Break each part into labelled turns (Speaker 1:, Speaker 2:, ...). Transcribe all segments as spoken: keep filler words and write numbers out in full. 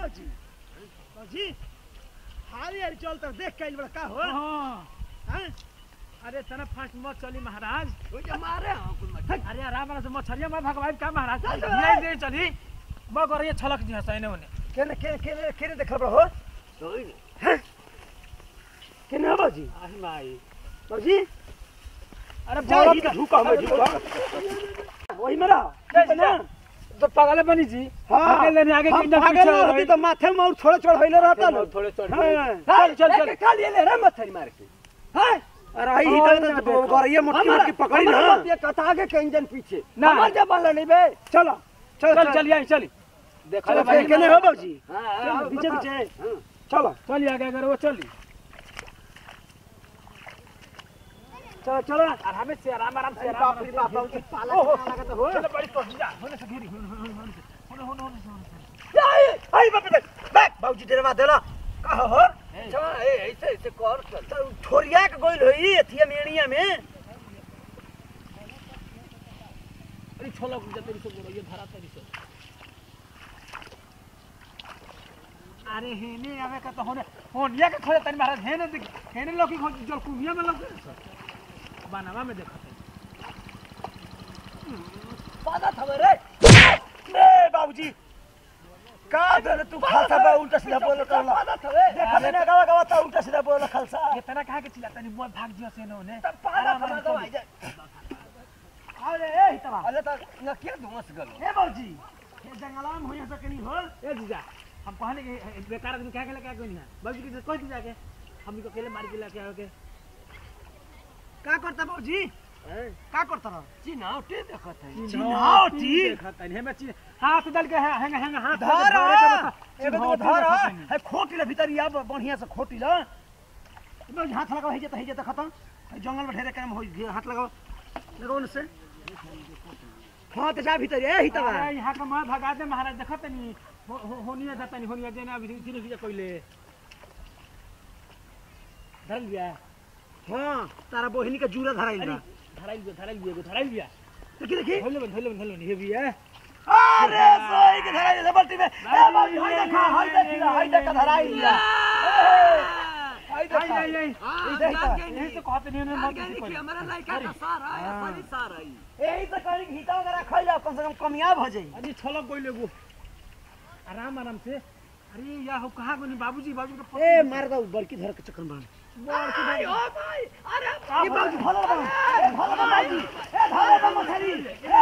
Speaker 1: बाबूजी बाबूजी हारी हारी चल तर देख के बड़ा का हो हां अरे तना फास्ट मत चली महाराज
Speaker 2: वो जे मारे हां कुल
Speaker 1: अरे आराम से मछरिया मत भगवाई का महाराज नहीं दे चली म गरिए छलक जी हसैने होने केने के के के देखल बड़ा हो
Speaker 2: सोई
Speaker 1: केने बाबूजी
Speaker 2: आही माई
Speaker 1: बाबूजी अरे
Speaker 2: जाई झुका मैं झुका
Speaker 1: वही मेरा ना तो पागल बनी जी आगे लेने आगे कितना पीछे होती तो माथे में और थोड़े छोड़ होइले रहता लो
Speaker 2: थोड़े छोड़
Speaker 1: चल चल चल
Speaker 2: काल ये ले रे मथरी मार के
Speaker 1: हां अरे आई इधर तो गरिए मोटकी मोटकी पकड़ी ना
Speaker 2: ये कथा आगे के इंजन पीछे
Speaker 1: ना
Speaker 2: हमार जा बल नहीं बे
Speaker 1: चलो चल चल आई चली
Speaker 2: देखो
Speaker 1: भाई केने हो बाबूजी
Speaker 2: हां
Speaker 1: पीछे पीछे
Speaker 2: चलो
Speaker 1: चलिए आगे अगर वो चली चलो चलो आराम से आराम आराम से
Speaker 2: बाप रे बाप बाबूजी पाला लगा तो हो
Speaker 1: चलो बड़ी पहुंच जा होने से घेरी होने होने होने से आई आई बाप रे बैक बाबूजी डरवा देला का हो
Speaker 2: चल ए ऐसे ऐसे कर चल
Speaker 1: छोरिया के गोइल होई एथिया मेणिया में अरे छोला गुजा तेरी से बोलो ये भरा तेरी से अरे हेने आवे का तो होने होनिया के खोले तनी महाराज हेने देख हेने लोकी खो जल कुमिया में लग बनावा में देखत
Speaker 2: पादा थवे रे
Speaker 1: ए बाबूजी का बेले तू खालसा बा उल्टा सीधा बोल करला
Speaker 2: पादा थवे
Speaker 1: देखा ना गावा गावा ता उल्टा सीधा बोल खालसा
Speaker 3: इतना कहा के चिल्लाता नहीं मोर भाग जियो से न होने
Speaker 2: पादा थवे तो आई जाए
Speaker 1: अरे ए हितवा
Speaker 2: अरे त न के धुमस गलो
Speaker 1: ए बाबूजी ये जंगलाम होया सकनी हो
Speaker 3: ए जीजा हम कहने के बेकार आदमी क्या कहले क्या कोई नहीं बाबूजी के कोई नहीं जाके हम को अकेले मार के लाके आओगे
Speaker 1: का करता बाबूजी का करता रह
Speaker 2: चिनावटी देखत है
Speaker 1: चिन्हावटी
Speaker 3: देखत है हमें चिन्ह हाथ डाल के हैंग हैंग हाथ
Speaker 1: धर एबे तो धर है खोटी ले भीतर या बढ़िया से खोटी ल बस हाथ लगाओ हे जता हे जता खत्म जंगल में ढेरे काम होई हाथ लगाओ लगाओ न से हां तो जा भीतर ए हितवा
Speaker 3: अरे यहां का मां भगा दे महाराज देखत नहीं होनिया जाता नहीं होनिया देना अभी चिन्ह की कोइले धर लिया
Speaker 1: हां तारा बहिनी का जूरा धराइल बा
Speaker 3: धराइल लिया धराइल लिया धराइल लिया
Speaker 1: देखी देखी
Speaker 3: धोले बन धोले बन धोले ये भी है
Speaker 1: अरे सोई के धराइल लेबल्टी में ए बाबू हाय देखा हाय देखा हाय देखा धराइल हाय देखा
Speaker 3: आई आई यही तो कहते नहीं
Speaker 2: देखिए हमारा लड़का का सारा है बड़ी सारा है
Speaker 1: एही तो करी घीटा वगैरह खइला कम से कम कमियाब हो जाई
Speaker 3: अजी छलक गइले गो आराम आराम से अरे या हो कहां गनी बाबूजी बाबूजी को
Speaker 1: ए मार दो बड़की धर के चक्कर मार
Speaker 3: बड़की भाई
Speaker 2: ओ भाई अरे
Speaker 1: ये बाबू भलो बा ए भलो बा बाबू ए धरे बा मछली ए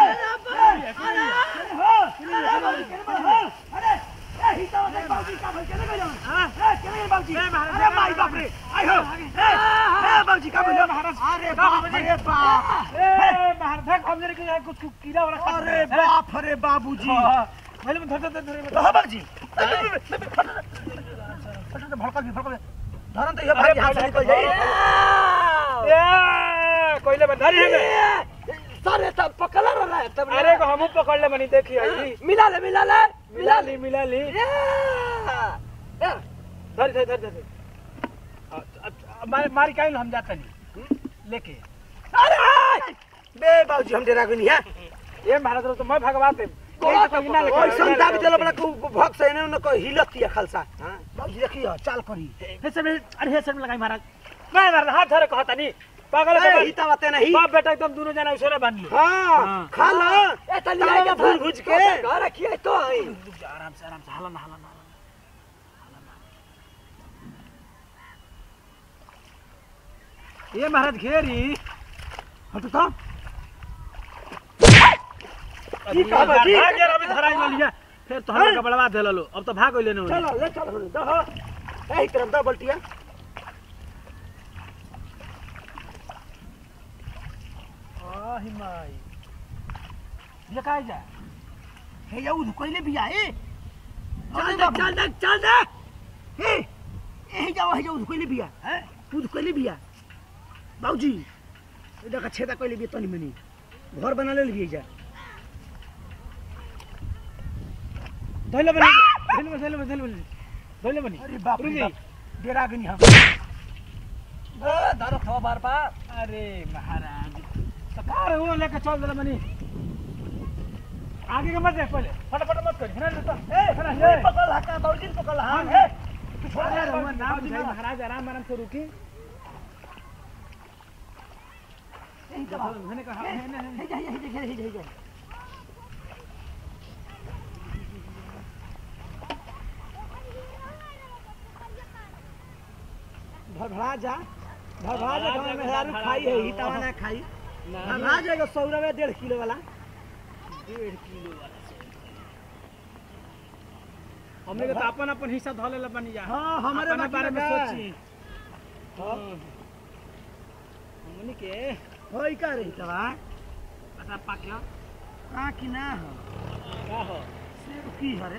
Speaker 1: अरे ए हिता दे बाबू का भल केने गयो हां ए केने बाबूजी अरे माई बाप रे आई हो ए ए बाबूजी का भल महाराज अरे बाप रे बाप
Speaker 3: ए महाराज हम जरे के कुछ कीड़ा वाला
Speaker 1: अरे बाप रे बाबूजी
Speaker 3: पहले में धर धर धर
Speaker 1: हां बाबूजी भड़का भी भड़का धरन तो ये भाई हाथ से निकल जाई
Speaker 3: ए कोइले बंधारी है
Speaker 2: सारे तब पकड़ रहा है तब
Speaker 3: अरे को हम पकड़ ले बनी देखी आई
Speaker 2: मिला ले मिला ले
Speaker 3: मिला ली मिला ली धर धर धर धर मार मार के हम जाता नहीं लेके
Speaker 1: अरे बे बाबूजी हम डेरा गनी है
Speaker 3: ये महाराज तो मैं भगवाते
Speaker 1: ओइ संता भी चलो बड़ा भग से ने न को हिलतिया खालसा हां बाबूजी देखियो चाल करी
Speaker 3: हे सब अरे हे सब लगाई महाराज मैं महाराज हाथ धरे कहता नहीं पागल
Speaker 1: ए हिता बाते नहीं
Speaker 3: बाप बेटा एकदम दोनों जना उसरे बांध ली
Speaker 1: हां खा लो
Speaker 2: ए तनी आगे
Speaker 1: भूल भुज के
Speaker 2: घर रखिए तो आई
Speaker 3: आराम से आराम से हला ना हला ना ये महाराज घेरी
Speaker 1: हट तो
Speaker 3: की का भाग यार अभी धराई ले लिया फिर तो हम का बड़वा दे लो अब तो भाग लेने हो
Speaker 1: चलो ले चल दह ए तरफ दा बल्टिया
Speaker 3: आ हिमाई ये काई जा
Speaker 1: हे या उध कोइले भी आए
Speaker 2: चल दे चल दे चल दे
Speaker 1: हे ए जाओ हे उध कोइले भी आ हैं उध कोइले भी आ बाबूजी ए देखा छेदा कोइले भी तनी मनी घर बना ले लिए जा
Speaker 3: धोले बनी धोले धोले धोले धोले बनी
Speaker 1: अरे बाप रे बाप डेरा गनी हम
Speaker 2: ए धरो थो बार बार
Speaker 3: अरे महाराज तो कार हो लेके चल दे बनी आगे के मत दे पहले फटाफट मत कर हिना तो
Speaker 1: ए ये पकड़ हका बाबूजी पकड़ हां ए तू छोड़ दे
Speaker 3: रहुआ नाम बुझाई महाराज आराम आराम से रुकी
Speaker 1: यही दबा
Speaker 3: मैंने कहा मैंने
Speaker 1: हे जा हे जा हे जा हे जा भड़भड़ा जा भड़भड़ा जा गांव में हरारू खाई है ही तवा ना खाई भड़भड़ा जाएगा सौ रुपया डेढ़ किलो वाला
Speaker 3: डेढ़ किलो वाला हमने तो अपन अपन हिस्सा धो लेला बनी जा
Speaker 1: हां हमारे
Speaker 3: बारे में सोची
Speaker 1: हां
Speaker 3: हमनी के
Speaker 1: होई का रही तवा
Speaker 3: अच्छा पाकला
Speaker 1: हां कि ना हो
Speaker 3: का हो
Speaker 1: सेब की हरे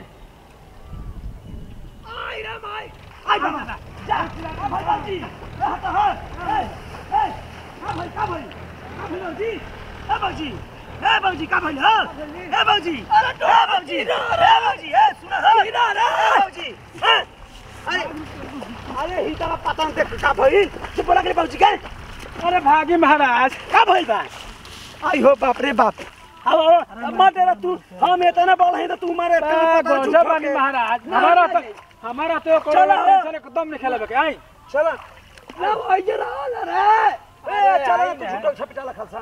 Speaker 3: आई रे माई
Speaker 1: आई बाबा जा आ भाई बाजी रहा तो है ए ए का भाई का भाई का भाई जी ए बाजी ए बाजी का भाई हां ए बाजी अरे तो ए बाजी ए बाजी ए सुना हां ना रे ए बाजी अरे अरे ही तारा पता नहीं का भाई चुप बोला के बाजी के
Speaker 3: अरे भागी महाराज
Speaker 1: का भाई बा आई हो बाप रे बाप आओ अब मत रे तू हम इतना बड़ है तो तू मारे
Speaker 3: गजब बानी महाराज हमारा तो हमारा तो कोई टेंशन एकदम नहीं खेले के आई
Speaker 1: चला ना भाई जरा रे ए चला तू छुटो छपटा खलसा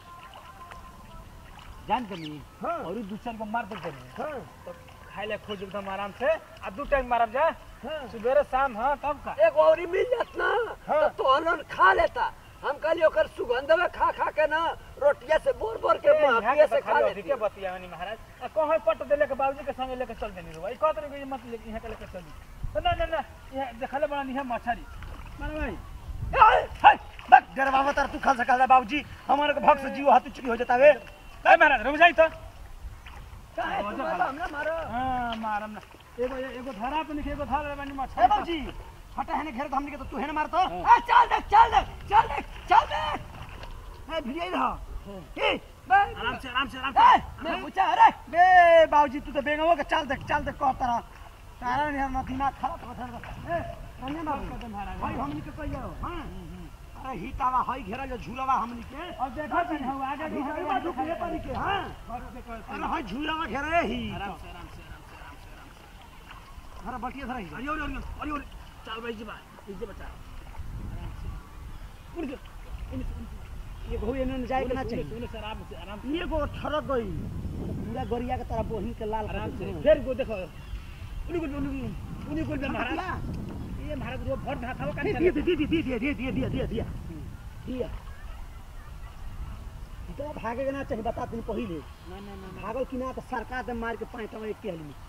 Speaker 3: जान कमी
Speaker 1: हां
Speaker 3: और दू चार को मार दे कमी
Speaker 1: हां
Speaker 3: तो खाए ले खोज एकदम आराम से आ दू टाइम मारब जा
Speaker 1: हां
Speaker 3: सुबह शाम हां तब का
Speaker 2: एक औरी मिल जात ना तो तोहन खा लेता हम कहली ओकर सुगंध में खा खा के ना रोटिया से बोर बोर के माफिया से खा लेती
Speaker 3: के बतिया वानी महाराज आ कहो पट देले के बाबूजी के संग लेके चल देनी रो ई कहत रे मत ले यहां के लेके चली तो ना ना ना ये देखले बड़ा नहीं है मछरी माने भाई
Speaker 1: ए हाय बक डरवावा तर तू खा सका बाबूजी हमारे को भक्त से जीव हाथ चुरी हो जाता वे
Speaker 3: ए महाराज रुक जाई तो
Speaker 2: का है तुम हमने मारो
Speaker 3: हां मारम ना एगो एगो धरा पे नहीं एगो धरा वानी मछरी
Speaker 1: ए बाबूजी हटा है ने घेर तो हमने के तो तू है ना मारतो
Speaker 2: ए चल देख चल देख चल देख चल देख
Speaker 1: ए भिड़िए रहा ए
Speaker 3: आराम से आराम से आराम
Speaker 1: ए
Speaker 3: से
Speaker 1: मैं पूछा अरे बे बाबूजी तू तो बेंगवा के चल देख चल देख कहता रहा तारा ने हम दिमाग खराब कर दे ए हमने ना
Speaker 3: महाराज
Speaker 1: भाई हमनी के कहियो हां अरे ही तावा हई घेरा जो झूलावा हमनी के
Speaker 3: अब देखो तनी हम आगे
Speaker 1: ही तावा झूले पानी के हां अरे हई झूलावा घेरा ही
Speaker 3: आराम से आराम से आराम से आराम से आराम से
Speaker 1: अरे बटिया धरा ही
Speaker 3: अरे अरे अरे अरे चल भाई जी बा इजे बचा आराम से उड़ गए
Speaker 1: ये घोड़े ने जाए के ना चाहिए
Speaker 3: सुन से आराम से आराम
Speaker 1: ये गो ठरक गई पूरा गरिया के तरह बोहिन के लाल
Speaker 3: आराम से फिर गो देखो उनी को उनी को महाराज ये महाराज जो भर भाखावा का
Speaker 1: दिए दिए दिए दिए दिए दिए दिए दिए दिए दिए तो भागे के ना चाहिए बता दिन पहिले
Speaker 3: ना ना ना
Speaker 1: भागल कि ना तो सरकार दे मार के पैंटवा एक केहली में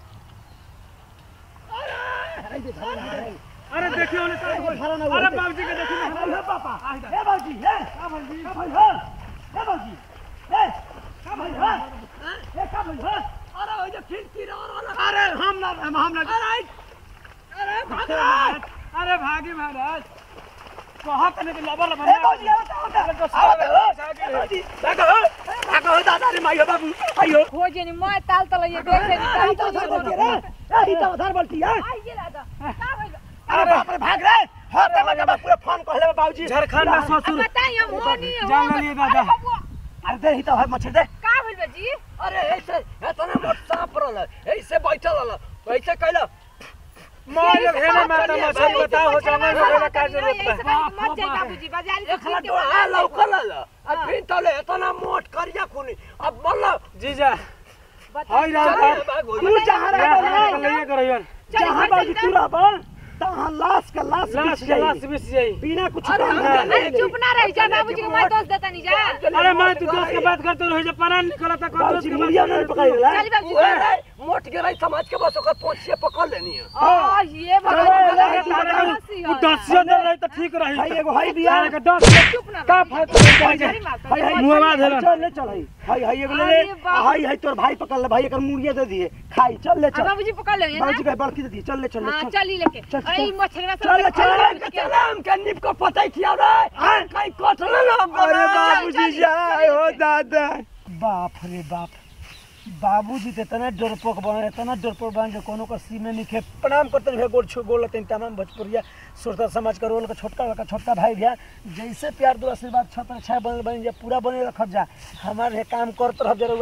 Speaker 1: अरे दे धरा
Speaker 3: अरे देखियो ने अरे बाबूजी के देखियो
Speaker 1: अरे पापा ए बाबूजी ए का भाई का भाई हां ए बाबूजी ए का भाई हां ए का भाई हां
Speaker 2: अरे ओ जे फिर फिर और
Speaker 1: अरे हम ना हम ना
Speaker 2: अरे अरे भाग
Speaker 3: अरे भागी महाराज कहां कने के लबर लबर
Speaker 1: ए बाबूजी आओ बाबूजी भागो भागो दादा रे माइयो बाबू आइयो
Speaker 4: हो जेनी मैं ताल तल ये देखे
Speaker 1: ई तो धर बोलती रे ई तो धर बोलती है
Speaker 4: आई ये लादा का भइल
Speaker 1: अरे बाप रे भाग रे हां तब जब पूरा फोन कहले बाबूजी
Speaker 3: झारखंड में ससुर
Speaker 4: बताई हम होनी
Speaker 3: जान लिए दादा
Speaker 1: अरे दे ही तो है मच्छर दे
Speaker 4: का भइल जी
Speaker 2: अरे ऐसे इतना मोट सांप रहल ऐसे बैठल रहल ऐसे कहला
Speaker 3: मार लोग है ना माता मछली बताओ हो जंगल में गेला का जरूरत
Speaker 4: ऐसे
Speaker 3: है
Speaker 4: कर मत जाए बाबूजी बाजार से
Speaker 2: एकला तो आ लौकल आ फिर तले इतना मोट करिया खुनी अब बोल
Speaker 3: जीजा हाय राम
Speaker 1: तू जहां रह
Speaker 3: ले करइयो
Speaker 1: जहां बाबूजी तू रहबन तहां लाश का लाश
Speaker 3: लाश के लाश बिस जाई
Speaker 1: बिना कुछ
Speaker 2: अरे
Speaker 1: काम
Speaker 2: हम
Speaker 1: ना
Speaker 4: अरे चुप ना रह जा बाबूजी को मैं दोस्त देता नहीं जा
Speaker 3: अरे मैं तू दोस्त के बात करते रह जा परान निकलता कर
Speaker 1: बाबूजी मुड़िया नहीं पकड़ेला
Speaker 4: चल बाबूजी
Speaker 2: मोट गिराई समाज के बस ओकर पोंछिए पकड़ लेनी है
Speaker 4: आ ये भगवान
Speaker 3: तू दसियो दे रही तो ठीक रही
Speaker 1: भाई एगो हाई दिया
Speaker 3: के दस
Speaker 4: चुप ना
Speaker 3: का फायदा
Speaker 4: जारी मार
Speaker 1: हाई हाई
Speaker 3: मुंहवा धरन
Speaker 1: चल ले चल हाई हाई हाई एगो ले ले
Speaker 4: अरे बाप।
Speaker 1: हाई हाई तोर भाई पकड़ ले भाई एकर मुड़िया दे दिए खाई चल ले चल
Speaker 4: बाबूजी पकड़ ले ना
Speaker 1: बाबूजी का बड़की दे दिए चल ले चल ले
Speaker 4: हां
Speaker 1: चल
Speaker 4: चल ही लेके
Speaker 1: चल, चल।
Speaker 4: अरे मछली में
Speaker 1: चल, चल,
Speaker 2: चल हम के निप को पता ही किया रे हां कई कटल ना
Speaker 1: अरे बाबूजी जाए हो दादा बाप रे बाप बाबूजी तो इतना डरपोक बने इतना डरपोक बने जो कोनो का सीने नहीं खे प्रणाम करते रहे गोल छो गोल लेते तमाम भोजपुरिया सुरता समाज का रोल का छोटका का छोटका भाई भैया जैसे प्यार दो आशीर्वाद छत्र छाया बनल बन जा पूरा बने रखत जा हमारे काम करत रह जरूर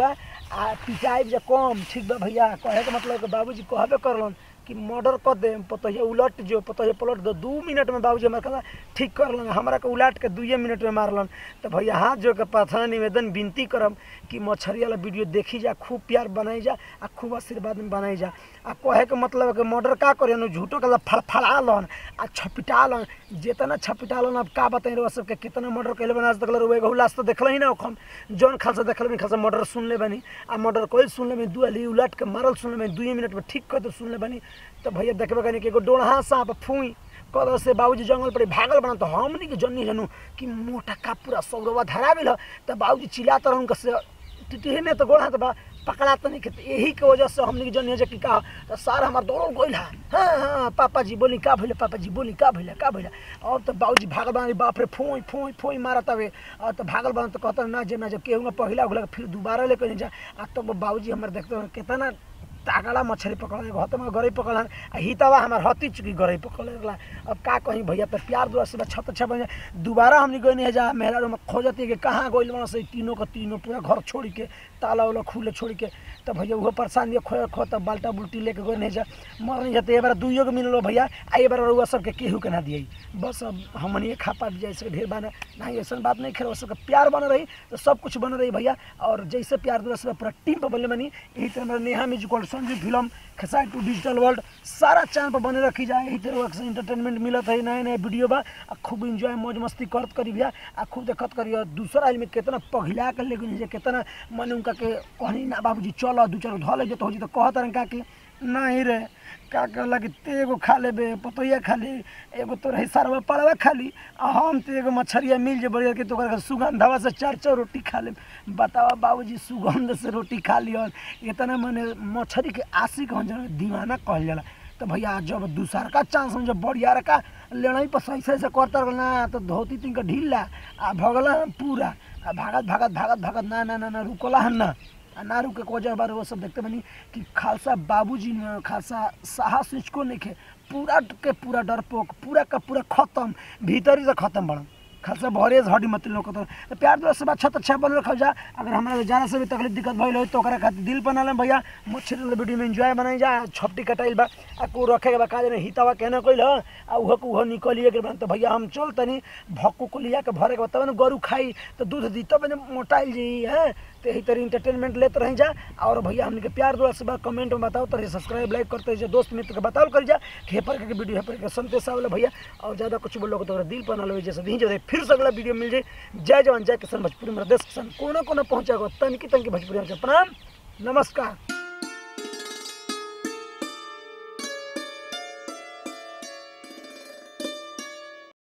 Speaker 1: आ पिटाई जे कम ठीक बा भैया कहे के मतलब कि बाबूजी कहबे करलन कि मर्डर कर दे पतोहिया उलट जो पतोहिया पलट दो दू मिनट में बाबूजी हमारे कहा ठीक करलन हमरा के उलाट के दुए मिनट में मारलन तो भैया हाथ जो के प्रार्थना निवेदन विनती करम कि मछरी वाला वीडियो देखी जा खूब प्यार बनाई जा आ खूब आशीर्वाद में बनाई जा आ कहे के मतलब कि मर्डर का करे झूठो के फड़फड़ा लन आ छपिटा लन जितना छपिटा लन अब का बताई रहो सबके कितना मर्डर कैले बना आज तक एगो लाश तो देखल ही ना ओखम जौन खाल से देखल बनी खाल से मर्डर सुन ले बनी आ मर्डर कोई सुन ले बनी दू अली उलट के मारल सुन ले बनी दुई मिनट में ठीक कर तो सुन ले बनी तो भैया देखबे कनी कि एगो डोढ़ा सांप फूई कद से बाबूजी जंगल पर भागल बना तो हमनी के जन्नी जनू कि मोटा का पूरा सौरवा धरा गेल तो बाबूजी चिल्लाते रहूँ से टिटिहे ने तो गोड़ हाथ बा पकड़ा तो नहीं खेते यही के वजह से हमने की जन्नी है कि का तो सार हमार दौड़ल गइल है हाँ हाँ पापा जी बोली का भइले पापा जी बोली का भइले का भइले अब तो बाबूजी भागल बना बाप रे फोई फोई फोई मारत हवे और तो भागल बना तो कहता ना जे ना जब केहू पहला घुला फिर दोबारा लेकर जा आ तो बाबूजी हमारे देखते कितना तागड़ा मछली पकड़ हत में गरई पकड़ हितवा हमार हती चुकी गरई पकड़ अब का कहीं भैया तो प्यार दुआ से छत छप दोबारा हमने गई नहीं जा मेहरा में खोजती कि कहाँ गई बना से तीनों का तीनों पूरा घर छोड़ के ताला वाला खुले छोड़ के तो भैया वो परेशान दिए खो खो तब बाल्टा बुल्टी लेके गई नहीं जा मर नहीं जाते बार दुइयो के मिल लो भैया आ बार रुआ सबके केहू के ना दिए बस अब हमने खा पा जैसे ढेर बना नहीं ऐसा बात नहीं खेल सबका प्यार बना रही तो सब कुछ बना रही भैया और जैसे प्यार दुआ से पूरा टीम पर बनले बनी यही तरह नेहा म्यूजिकल संजीव फिल्म खेसाई टू डिजिटल वर्ल्ड सारा चैनल पर बने रखी जाए यही तरह से इंटरटेनमेंट मिलत है नए नए वीडियो बा आ खूब इंजॉय मौज मस्ती करत करी भैया आ खूब देखत करी और दूसरा आदमी कितना पघिला कर लेकिन कितना मन उनका के कहनी ना बाबूजी चलो दू चार धो ले तो हो जी तो कहत रहे का कि नहीं रे का कहला कि ते एगो खा लेबे पतोहिया खा ले एगो तो रही सारवा पड़वा खा ली आ हम तो एगो मछरिया मिल जे बढ़िया कि तो सुगंधवा से चार चार रोटी खा ले बतावा बाबूजी सुगंध से रोटी खा ली और इतना मैंने मछरी के आशिक हो जाला दीवाना कहल जाला तो भैया जब दूसरा का चांस हम जब बढ़िया रखा लेना ही पर सही सही से करता ना तो धोती तीन का ढीला आ भगला पूरा आ भागत भागत भागत भागत ना ना ना ना रुकला हन ना ना रुके को वजह बार वो सब देखते बनी कि खालसा बाबूजी ने खालसा साहस इसको नहीं खे पूरा के पूरा डरपोक पूरा का पूरा खत्म भीतरी से खत्म बड़ा खालसा भरे हड्डी मत लोग तो प्यार दोस्त बात अच्छा अच्छा बन रखा जा अगर हमारा जाना से भी तकलीफ दिक्कत भइल हो तो खातिर दिल बना लें भैया मछली वीडियो में एंजॉय बनाई जा छपटी कटाइल बा आ को रखे के बा का जाने हितावा कहना कोई ह आ उह को उह निकलिए के तो भैया हम चल तनी भक्कू को लिया के भरे के तब न गरु खाई तो दूध दी तब न मोटाइल जी है तो यही तरह इंटरटेनमेंट लेते रह जा और भैया हमने के प्यार दोस्त बा कमेंट में बताओ तरह सब्सक्राइब लाइक करते रहिए दोस्त मित्र के बताओ कर जा हेपर के वीडियो हेपर के संदेश आवेला भैया और ज़्यादा कुछ बोलो तो दिल पर ना लो जैसे दी जो फिर से अगला वीडियो मिल जाए जय जवान जय किसान भोजपुरी मेरा देश किसान कोना कोना पहुँचा तनकी तनकी भोजपुरी प्रणाम नमस्कार।